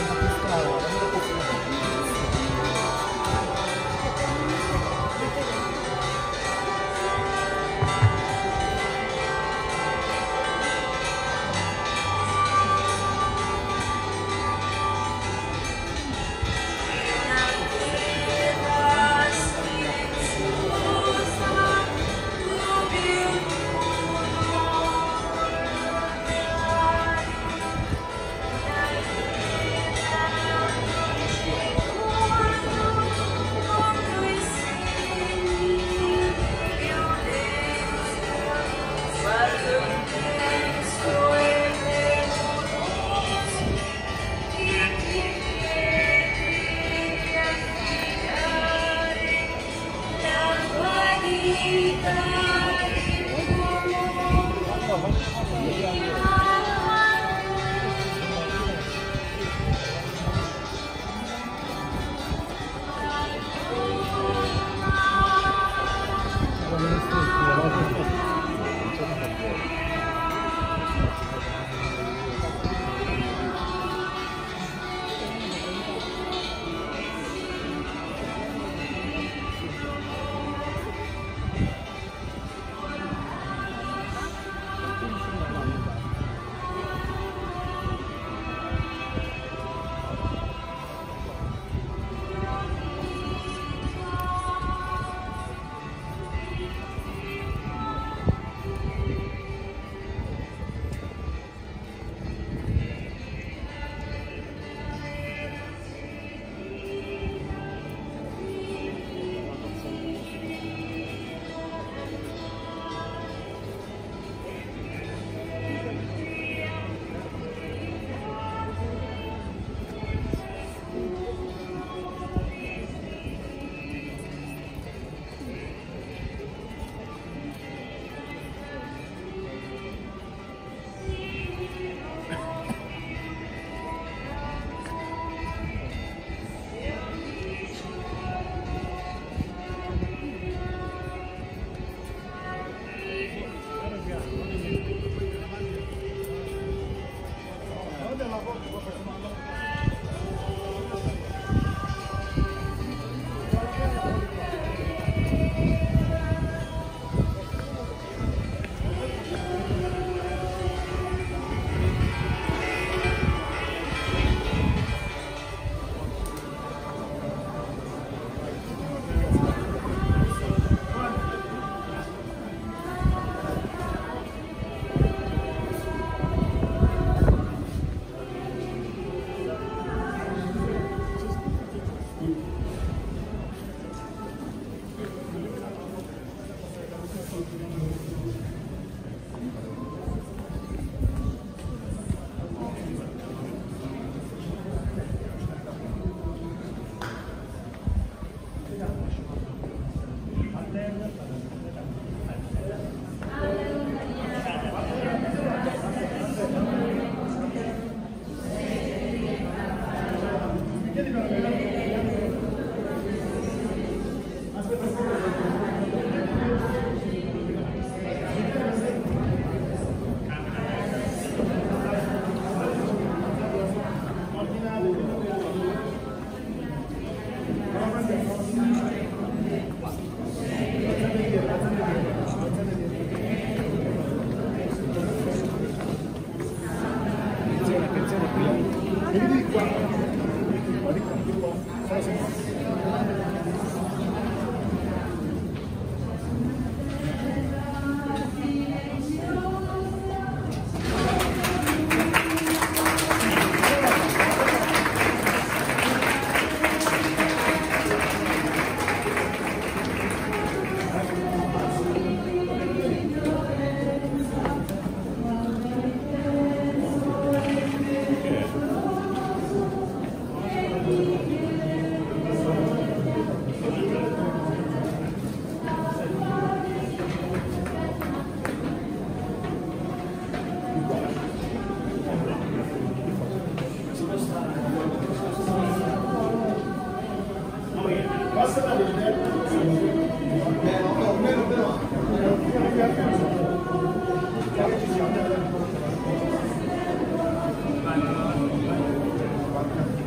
Grazie.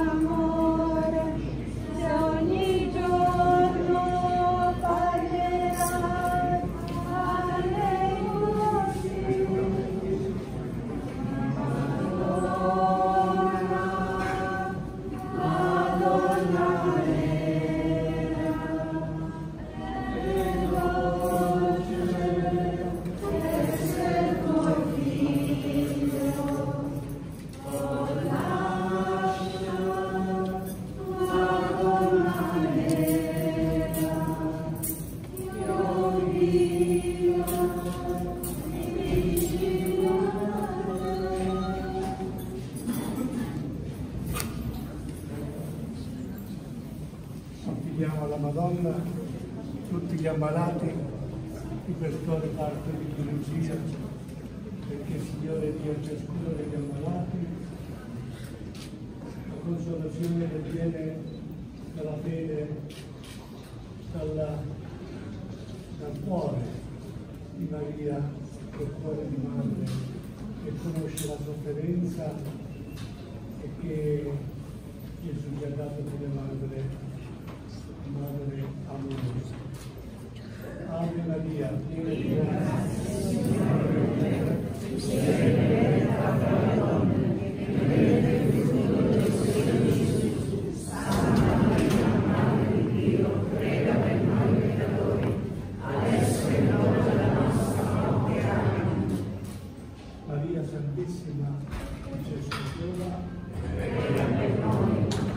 Alla Madonna tutti gli ammalati di quest'ora parte di liturgia, perché il Signore dia a ciascuno degli ammalati la consolazione che viene dalla fede, dal cuore di Maria, dal cuore di Madre, che conosce la sofferenza e che Gesù ci ha dato come Madre amorosa. Ave Maria, piena di grazia, tu sei benedetta tra le donne, e benedetto il frutto del tuo Gesù. Santa Maria, Madre di Dio, prega per noi peccatori, adesso è l'ora della nostra morte. Amen. Maria Santissima, Gesù sposa, prega per noi.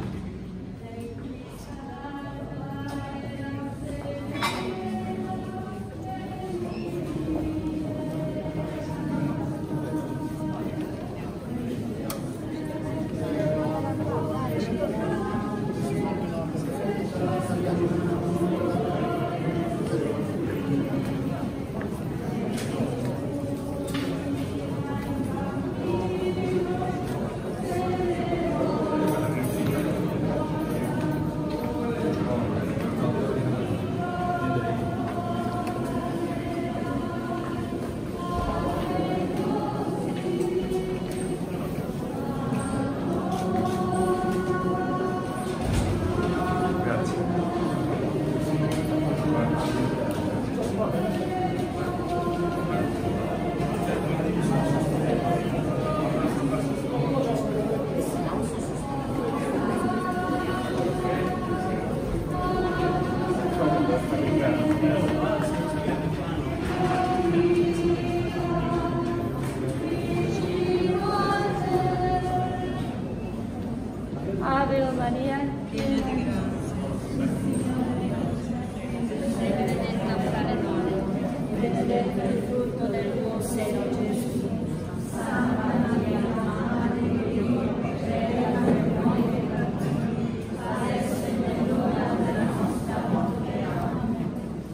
Ave Maria, piena di grazia, il Signore è con te. Sei benedetta fra le donne, e benedetto il frutto del tuo seno, Gesù. Santa Maria, Madre di Dio, prega per noi peccatori, adesso e nell'ora della nostra morte. Amen.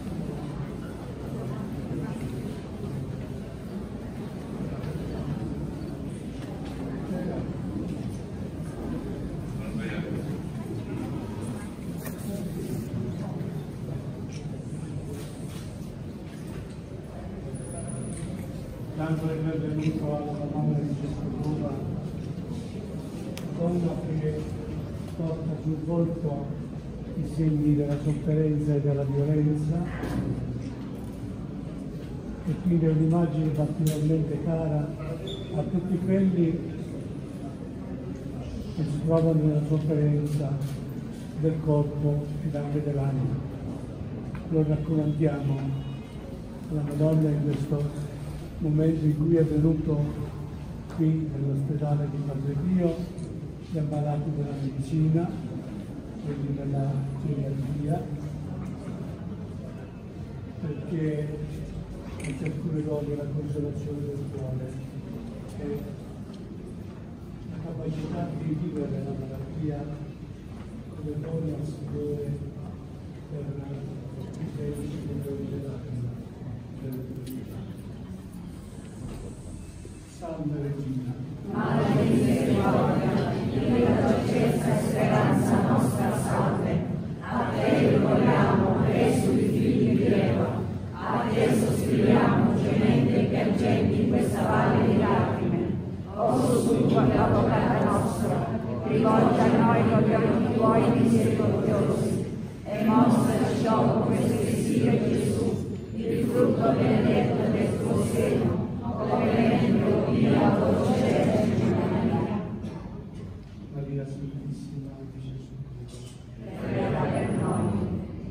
Tanto è benvenuto alla Madre di Gesù, donna che porta sul volto i segni della sofferenza e della violenza, e quindi è un'immagine particolarmente cara a tutti quelli che si trovano nella sofferenza del corpo ed anche dell'anima. Lo raccomandiamo alla Madonna in questo momento in cui è venuto qui nell'ospedale di Padre Pio gli ammalati della medicina, quelli della geriatria, perché in ciascun luogo la consolazione del cuore e la capacità di vivere la malattia come dona al Signore per i felici dell'anima. Salve Regina. Madre misericordia, Dio dolcezza e speranza nostra, salve. A te ricorriamo, Gesù i figli di Eva. A te sospiriamo, gemendo e piangenti in questa valle di lacrime. O sussulto all'avvocato nostro, rivolgi a noi agli occhi tuoi misericordiosi, e mostraci dopo questo esilio Gesù, il frutto benedetto del tuo seno, clemente, pia, dolce Vergine Maria. Maria Santissima di Gesù, Prega per noi.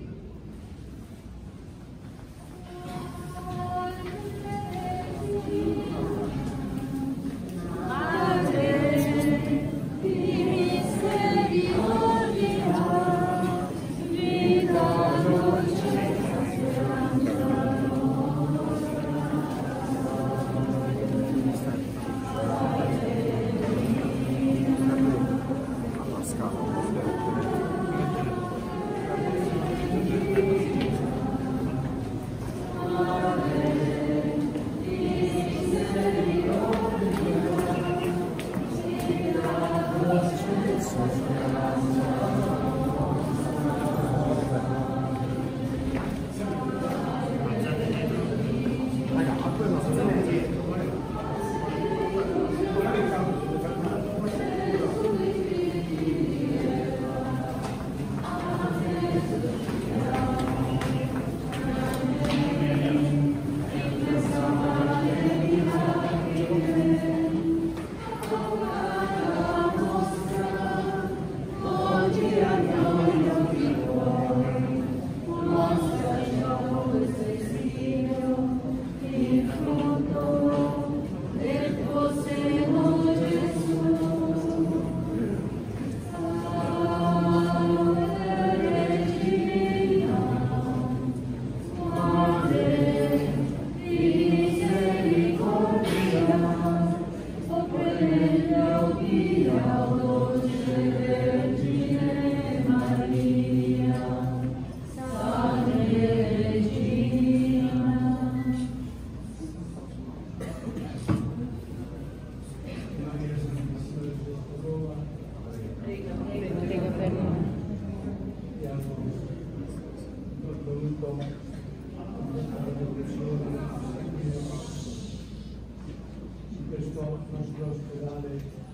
nostro ospedale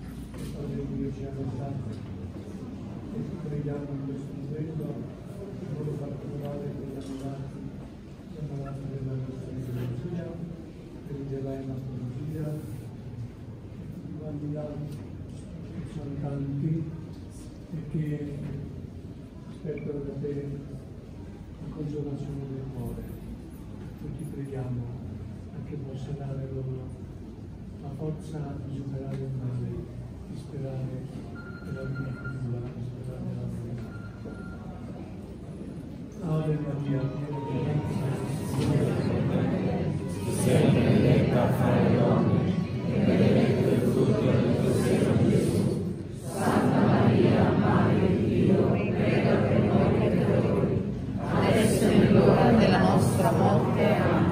Padre Dio ci ha portato e ti preghiamo in questo momento di far trovare quegli ammalati della nostra liturgia, per rivelare la nostra liturgia, quanti altri sono tanti e che aspettano da te la consolazione del cuore. Noi ti preghiamo anche possa dare loro la forza di superare il male, di sperare nella vita futura, di sperare nella vita. Ave Maria, piena di grazia, sei benedetta fra le donne, e benedetto il frutto del tuo seno, Gesù. Santa Maria, Madre di Dio, prega per noi peccatori, adesso è l'ora della nostra morte. Amen.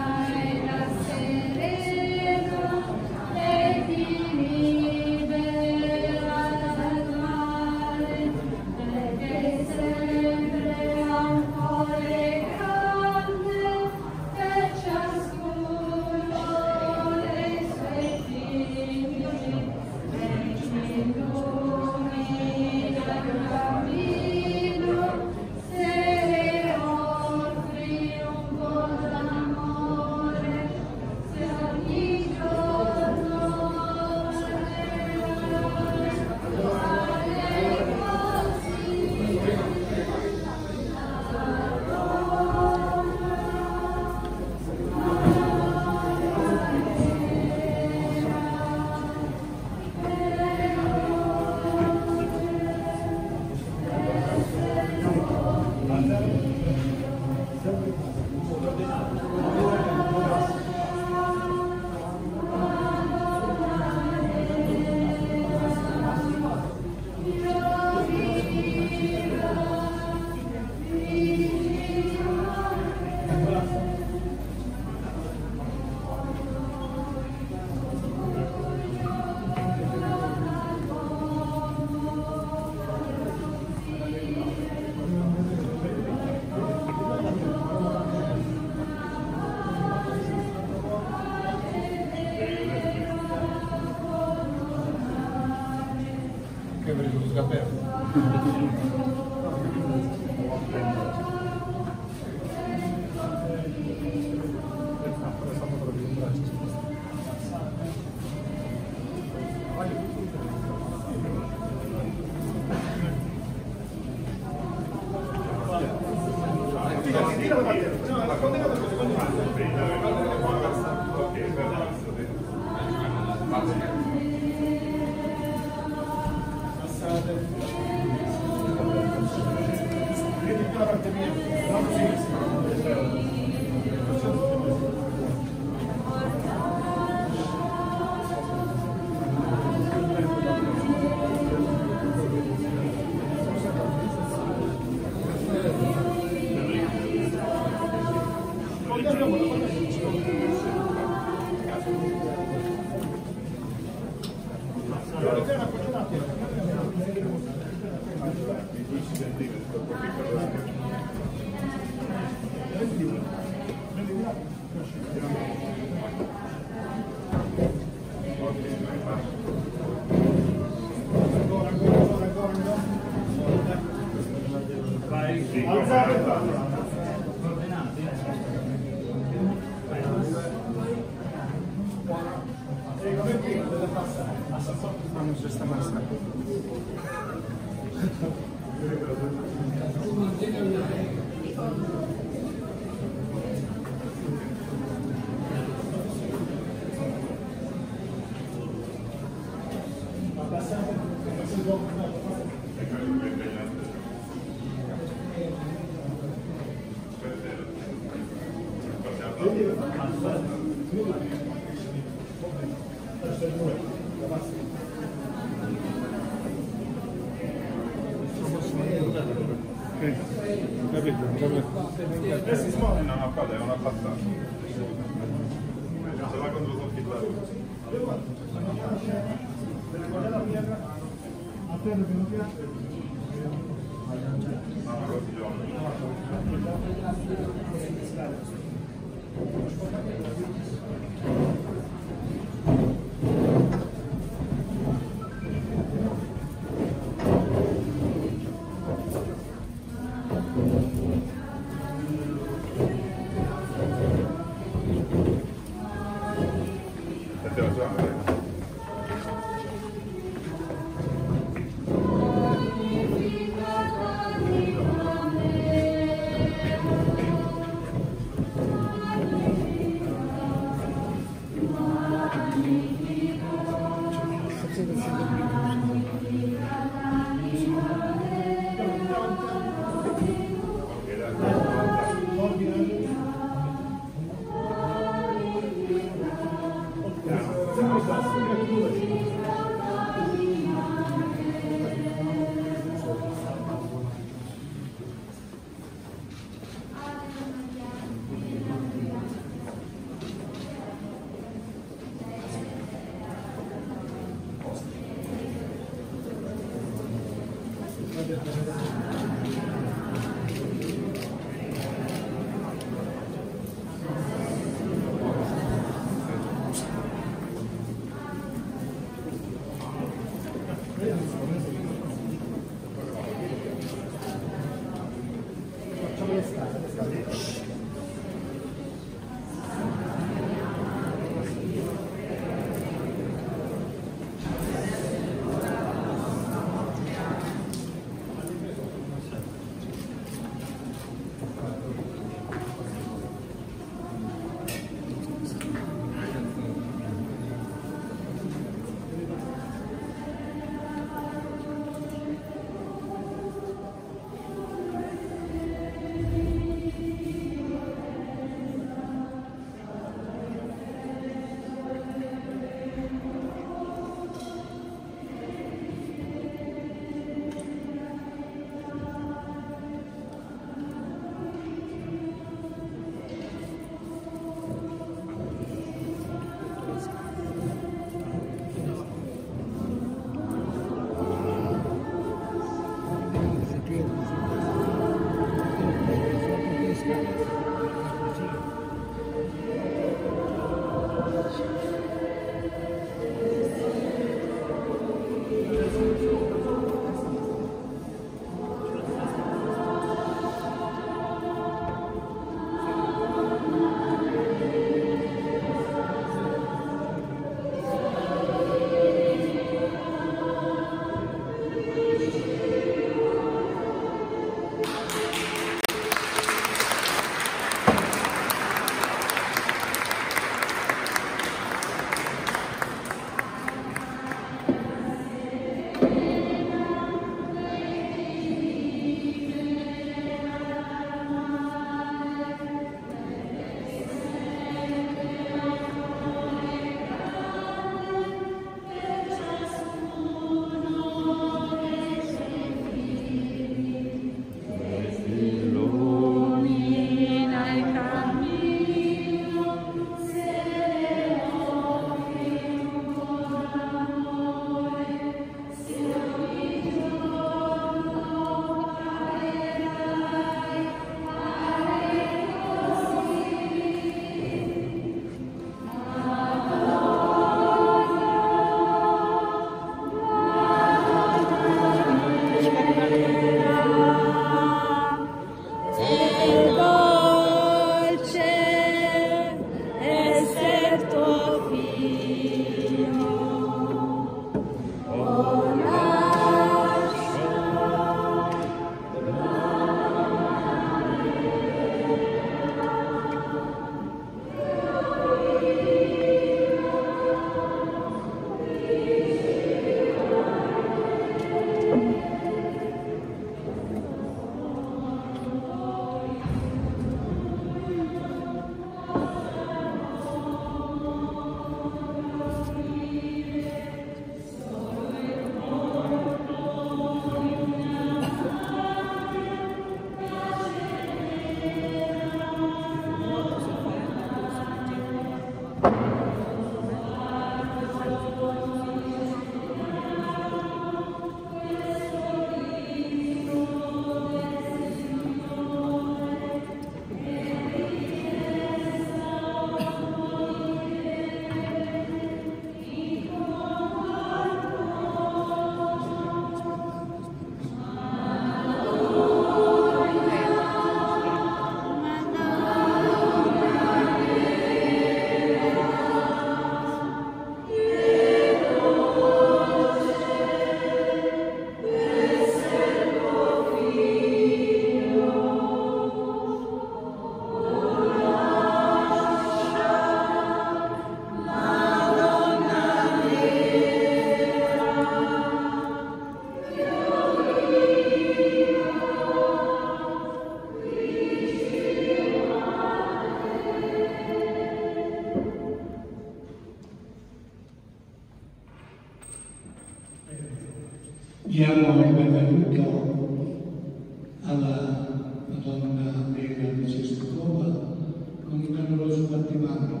Diamo il benvenuto alla Madonna Nera di Cestacova con un caloroso battimano.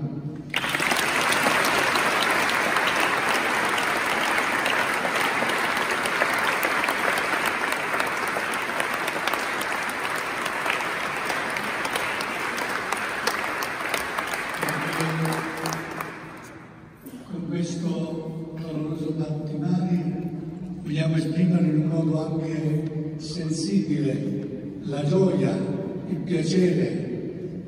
Con questo caloroso battimano vogliamo esprimere in un modo anche sensibile la gioia, il piacere,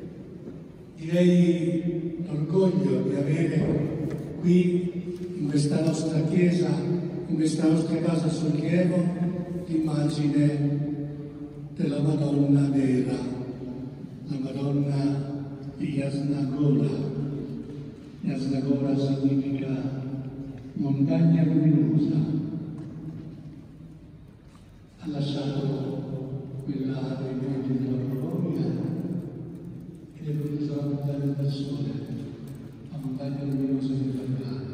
direi l'orgoglio di avere qui in questa nostra chiesa, in questa nostra casa sollievo, l'immagine della Madonna Nera, la Madonna di Jasna Gora. Jasna Gora significa montagna luminosa. Ha lasciato quella dei monti della Polonia ed è venuta sulla montagna del Sole, la montagna luminosa del Vaticano.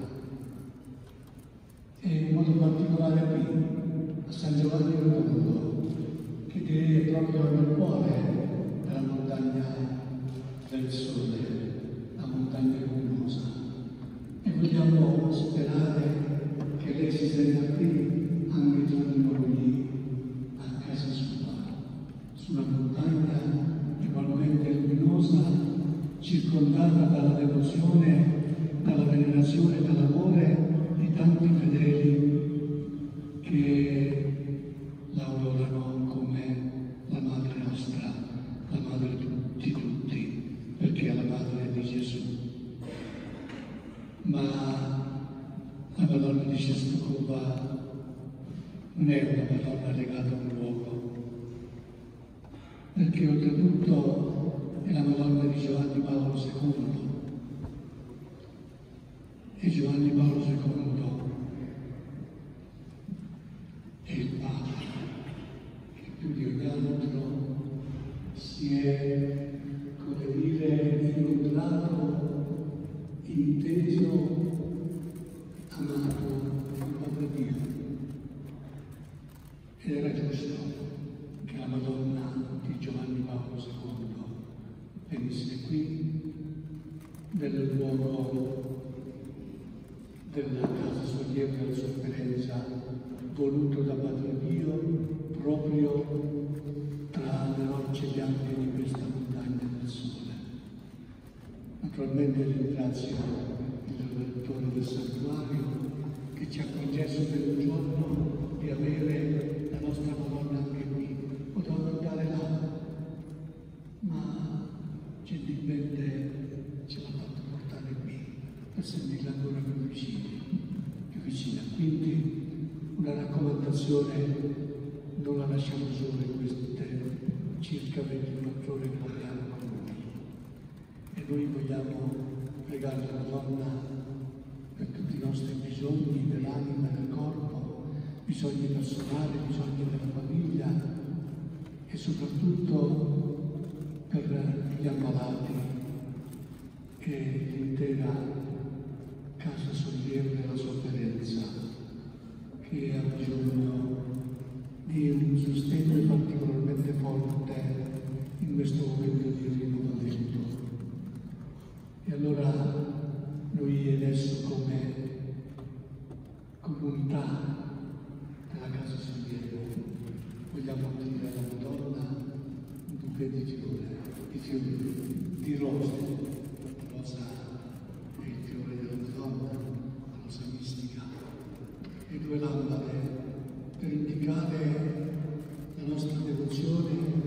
E in modo particolare qui, a San Giovanni Rotondo, che direi è proprio nel cuore della montagna del Sole, la montagna luminosa. E vogliamo sperare che lei si senta qui anche tra di noi, a casa sua, sulla montagna ugualmente luminosa, circondata dalla devozione, dalla venerazione e dall'amore di tanti fedeli che la adorano come la Madre nostra, la Madre di tutti, perché è la Madre di Gesù. Ma la Madonna di Cestacova non è una Madonna legata a un luogo, perché oltretutto è la Madonna di Giovanni Paolo II. E Giovanni Paolo II è il Papa che più di ogni altro si è, come dire, incontrato, inteso, amato il Padre Dio. Ed era giusto che la Madonna di Giovanni Paolo II venisse qui, nel luogo della casa sollievo della sofferenza, voluto da Padre Pio proprio tra le rocce bianche di questa montagna del Sole. Naturalmente ringrazio il redattore del santuario che ci ha concesso per un giorno di avere la nostra Madonna anche qui. Potevamo andare là, ma gentilmente ce l'ha fatto portare qui per sentirla ancora più vicina. Quindi una raccomandazione: non la lasciamo sola in queste circa 24 ore che abbiamo con noi. E noi vogliamo pregare la Madonna per tutti i nostri bisogni dell'anima e del corpo, bisogni personali, bisogni della famiglia e soprattutto per gli ammalati e l'intera casa sollievo della sofferenza, che ha bisogno di un sostegno particolarmente forte in questo momento di rinnovamento. E allora noi adesso come comunità della casa sollievo vogliamo offrire alla Madonna un bouquet di fiori, di rose. La rosa è il fiore della Madonna, la rosa mistica, e 2 lampade per indicare la nostra devozione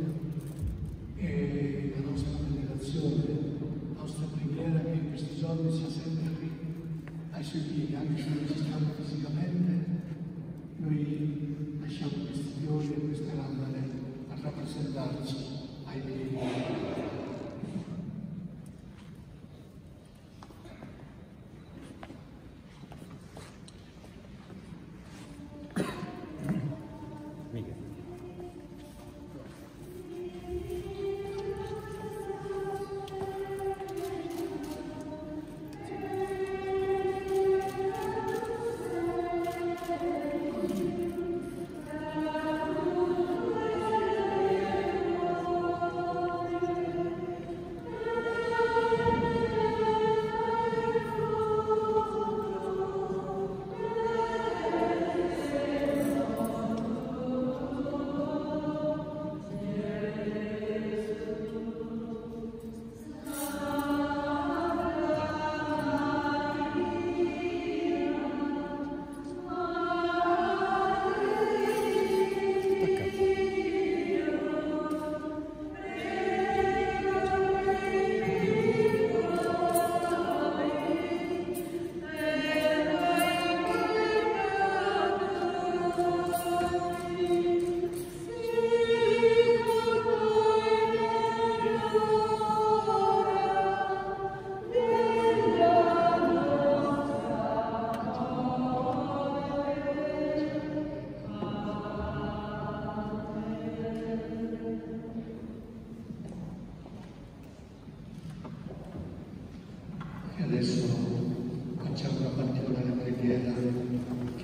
e la nostra venerazione, la nostra preghiera che in questi giorni sia sempre qui ai suoi piedi, anche se non ci stiamo fisicamente. Noi lasciamo questi fiori e queste lampade a rappresentarci ai piedi.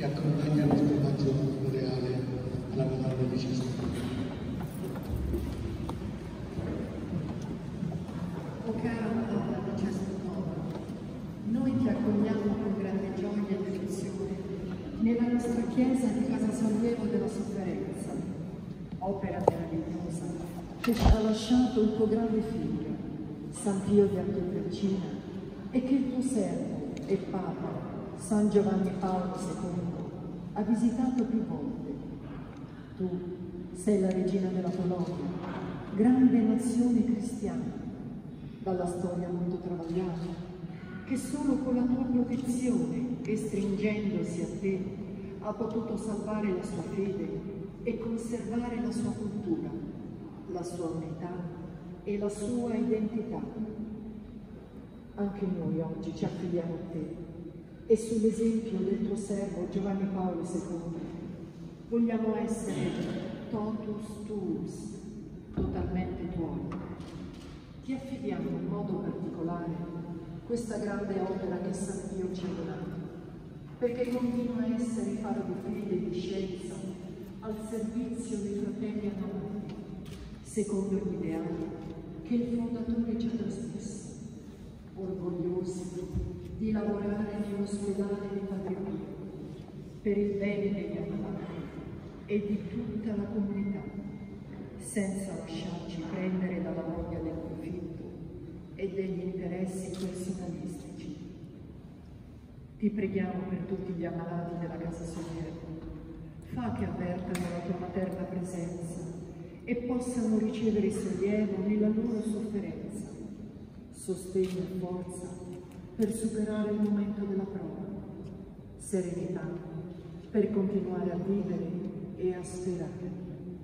accompagna il nostro mazzo floreale alla Madonna di Gesù. O cara Madonna di Cesarova, noi ti accogliamo con grande gioia e devozione nella nostra chiesa di Casa Sollievo della Sofferenza, opera meravigliosa che ci ha lasciato il tuo grande figlio, San Pio di Antiochia, e che il tuo servo e Papa, San Giovanni Paolo II, ha visitato più volte. Tu sei la regina della Polonia, grande nazione cristiana, dalla storia molto travagliata, che solo con la tua protezione e stringendosi a te ha potuto salvare la sua fede e conservare la sua cultura, la sua unità e la sua identità. Anche noi oggi ci affidiamo a te e sull'esempio del tuo servo Giovanni Paolo II vogliamo essere totus tuus, totalmente tuoi. Ti affidiamo in modo particolare questa grande opera che San Pio ci ha donato, perché continua a essere faro di fede e di scienza al servizio dei fratelli amati, secondo gli ideali che il fondatore ci ha trasmesso, orgogliosi di lavorare nell'ospedale di Padre Pio per il bene degli ammalati e di tutta la comunità, senza lasciarci prendere dalla voglia del profitto e degli interessi personalistici. Ti preghiamo per tutti gli ammalati della Casa Sollievo, fa che avvertano la tua materna presenza e possano ricevere sollievo nella loro sofferenza, sostegno e forza per superare il momento della prova, serenità per continuare a vivere e a sperare.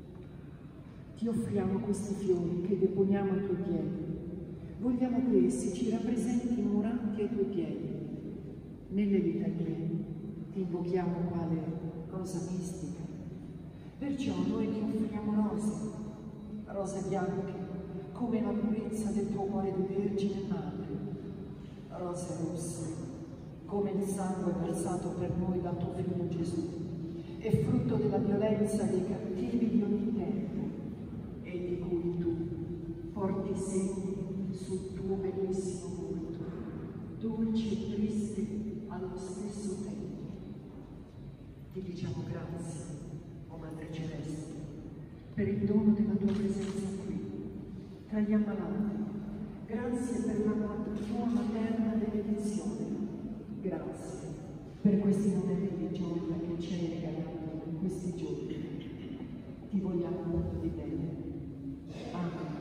Ti offriamo questi fiori che deponiamo ai tuoi piedi. Vogliamo che essi ci rappresentino oranti ai tuoi piedi. Nelle litanie ti invochiamo quale rosa mistica. Perciò noi ti offriamo rose bianche, come la purezza del tuo cuore di Vergine Madre, rose rosse, come il sangue versato per noi dal tuo figlio Gesù, e frutto della violenza dei cattivi di ogni tempo, e di cui tu porti segni sul tuo bellissimo volto, dolce e triste allo stesso tempo. Ti diciamo grazie, o Madre Celeste, per il dono della tua presenza qui, tra gli ammalati. Grazie per la tua materna benedizione. Grazie per questi momenti di gioia che ci hai regalato in questi giorni. Ti vogliamo molto di bene. Amen.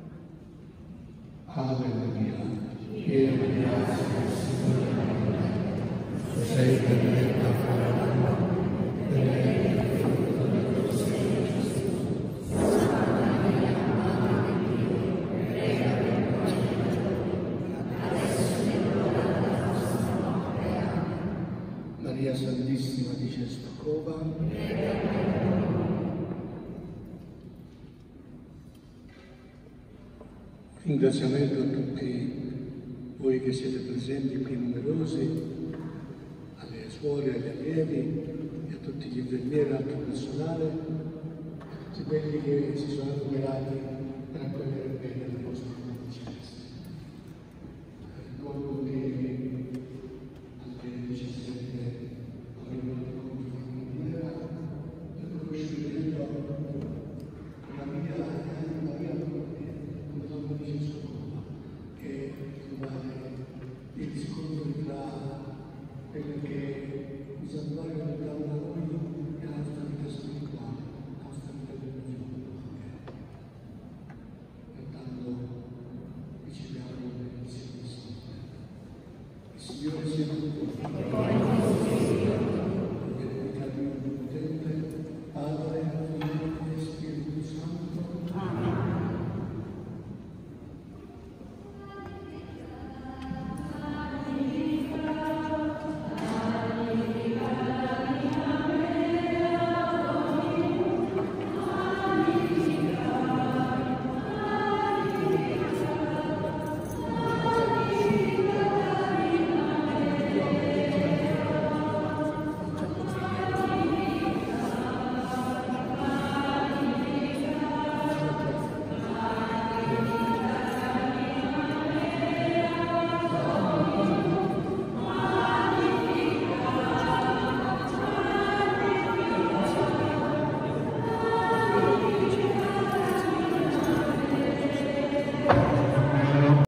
Alleluia. Pieno di grazia, Signore, tu sei benedetta fra le donne, benedetto il frutto del tuo seno, Gesù. Santa Maria, Madre di Dio, prega per noi peccatori, adesso e nell'ora della nostra morte. Amen. Maria Santissima di Cesarova, prega per noi. Ringraziamento a tutti voi che siete presenti qui numerosi, alle suore, agli allievi e a tutti gli infermieri e altro personale, a tutti quelli che si sono numerati per accogliere bene le vostre